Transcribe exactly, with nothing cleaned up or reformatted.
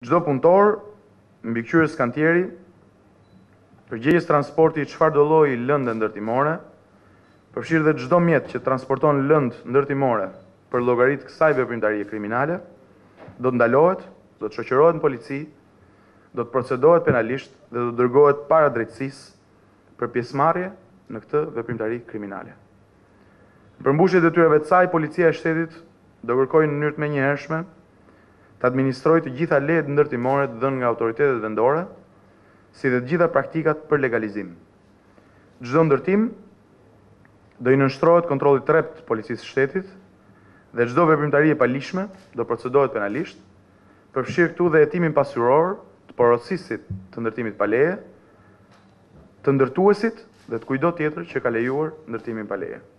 Çdo punëtor, mbikëqyrës kantieri, përgjegjës transporti çfarëdo lloji lëndë ndërtimore, përfshirë dhe çdo mjet që transporton lëndë ndërtimore për llogaritë kësaj veprimtarie kriminale, do të ndalohet, do të shoqërohet në polici, do të procedohet penalisht dhe do të dërgohet para drejtësisë për pjesëmarrje në këtë veprimtari kriminale. Në përmbushje të detyrave të saj, policia e shtetit do kërkojë në mënyrë të menjëhershme të administrojë të gjitha lejet ndërtimore të dhënë nga autoritetet vendore, si dhe të gjitha praktikat për legalizim. Çdo ndërtim do i nënshtrohet kontrollit të rrept të policisë së shtetit dhe çdo veprimtari e palishme do procedohet penalisht, përfshirë këtu dhe hetimin pasqyror të porosisit të ndërtimit pa leje, të ndërtuesit dhe të kujdo tjetër që ka lejuar ndërtimin pa leje.